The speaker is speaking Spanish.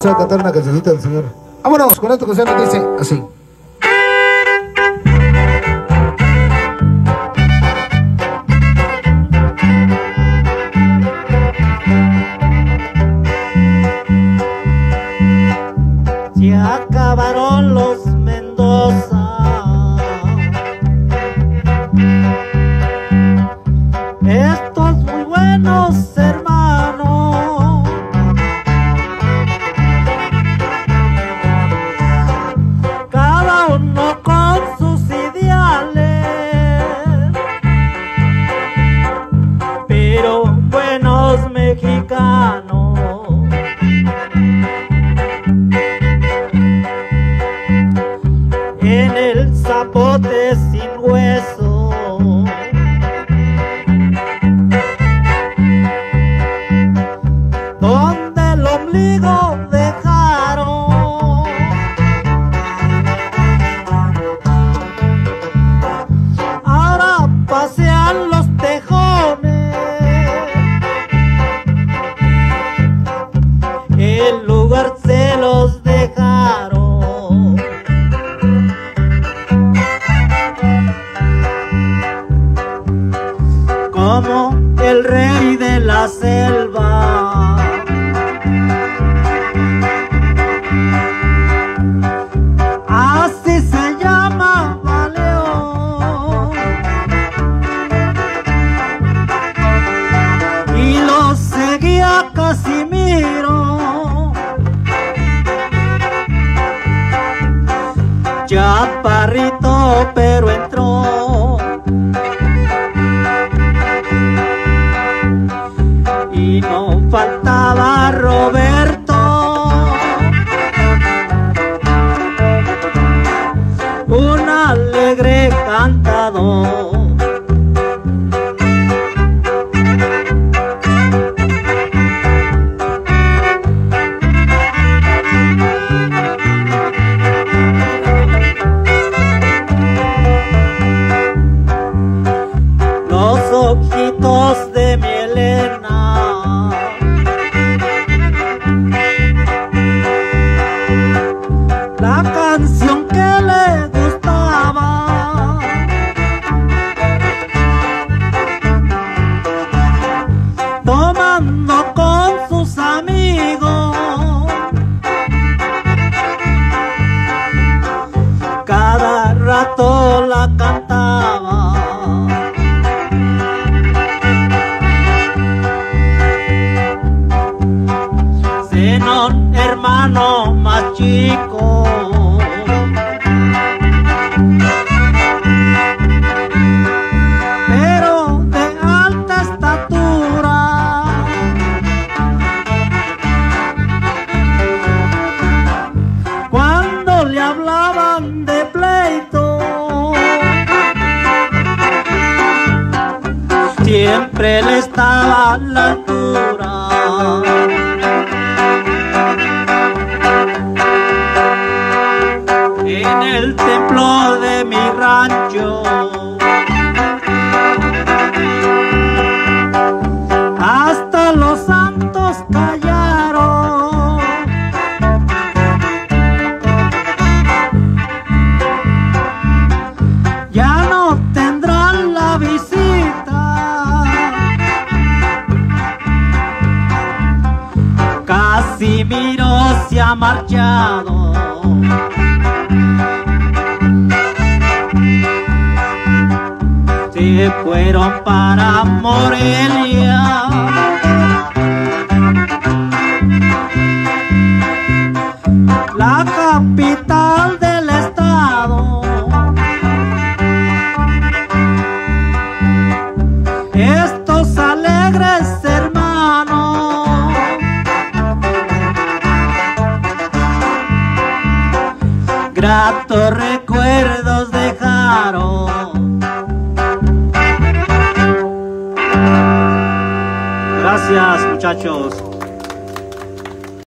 Vamos a cantar una cancioncita del señor. Vámonos con esta canción que dice así. Se acabaron los Mendoza, estos muy buenos hermanos, cada uno con sus ideales, pero buenos mexicanos. En el zapote sin hueso, donde el ombligo dejaron, ahora pasean los tejones, el lugar se los dejaron. Como el rey de la selva, así se llamaba León, y lo seguía Casimiro, chaparrito pero entró. Y no faltaba Roberto, un alegre cantador. Los ojitos de mi Elena, la canción que le gustaba, tomando con sus amigos, cada rato la cantaba. Zenón, hermano más chico, pero de alta estatura, cuando le hablaban de pleito, siempre le estaba a la altura. En el templo de mi rancho, hasta los santos callaron, ya no tendrán la visita. Casimiro se ha marchado, se fueron para Morelia, la capital del estado. Estos alegres hermanos, gratos recuerdos dejaron. Gracias, muchachos.